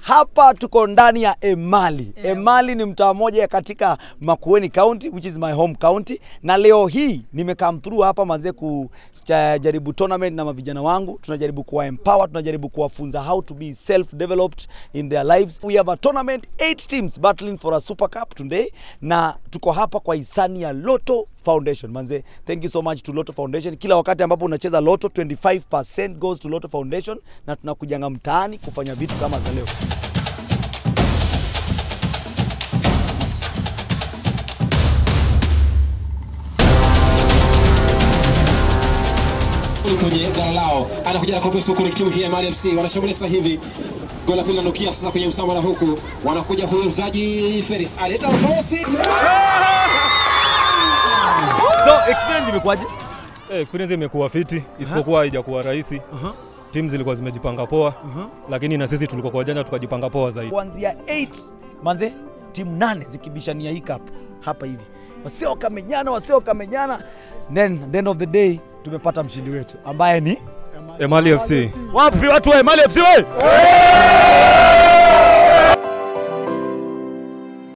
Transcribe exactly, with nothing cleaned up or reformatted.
Hapa tuko ndani ya Emali. Emali ni mtaa mmoja katika Makueni County, which is my home county. Na leo hii nimekam through hapa manze kujaribu tournament na mavijana wangu. Tunajaribu kuwa empower, tunajaribu kuwafunza how to be self-developed in their lives. We have a tournament, eight teams battling for a super cup today. Na tuko hapa kwa hisani ya Lotto Foundation. Manze, thank you so much to Lotto Foundation. Kila wakati ambapo unacheza Lotto, twenty-five percent goes to Lotto Foundation. Na tunakujanga mtaani kufanya vitu kama za leo. Kwenye gala lao anakuja na kompeso kwenye timu hii ya Emali F C, wanashambulia sasa hivi. Gola vile nanukia sasa kwenye usama na huku wanakuja huyo mzaji Feris aleta nafasi. So experience imekuwaje? Eh, experience imekuwa fiti, isipokuwa haijakuwa rahisi. Uh -huh. Timu zilikuwa zimejipanga poa, uh -huh. lakini na sisi tulikuwa kwa jana tukajipanga poa zaidi. Kuanzia eight manze, timu nane zikibishania hii cup hapa hivi. Wasio kamenyana, wasio kamenyana. Then at the end of the day tumepata mshindi wetu ambaye ni Emali F C. Wapi watu wa Emali F C wewe?